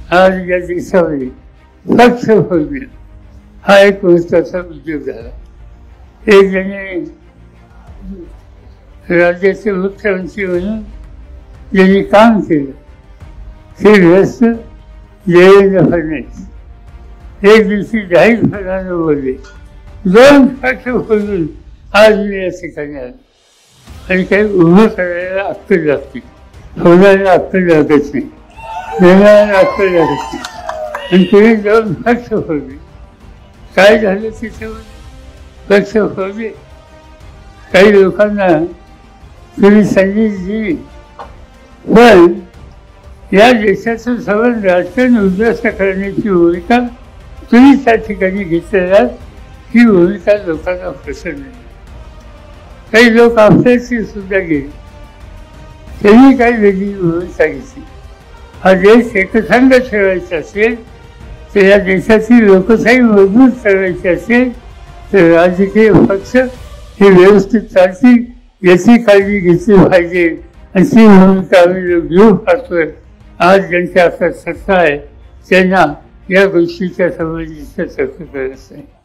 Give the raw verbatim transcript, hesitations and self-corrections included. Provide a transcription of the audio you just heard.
आज या देशामध्ये पक्ष फोडणे हा एक महत्वाचा उद्योग झाला. एक जणे राज्याचे मुख्यमंत्री म्हणून ज्यांनी काम केलं ते व्यस्त देवेंद्र फडणवीस एक दिवशी जाहीरपणाने बोलले, दोन पक्ष फोडून आज मी या ठिकाणी आलो आणि काही उभं करायला अक्कल लागते, फोडायला अक्कल लागत नाही, देण्याला अक्कल लागत नाही. आणि तुम्ही दोन पक्ष फोडले. काय झालं त्याच्यावर? पक्ष फोडले. काही लोकांना तुम्ही संधी दिली, पण या देशाचं सगळं राजकारण उद्ध्वस्त करण्याची भूमिका तुम्ही त्या ठिकाणी घेतलेला ही भूमिका लोकांना पसंत नाही. काही लोक आपल्याशी सुद्धा गेले, त्यांनी काही वेगळी भूमिका घेतली. हा देश एकसंघ ठेवायचा असेल तर या देशाची लोकशाही मजबूत करायची असेल तर राजकीय पक्ष हे व्यवस्थित चालतील याची काळजी घेतली पाहिजे. अशी भूमिका आम्ही लोक घेऊ पाहतोय. आज ज्यांच्या हातात सत्ता आहे त्यांना या गोष्टीच्या संबंधीचं तर्क करत नाही.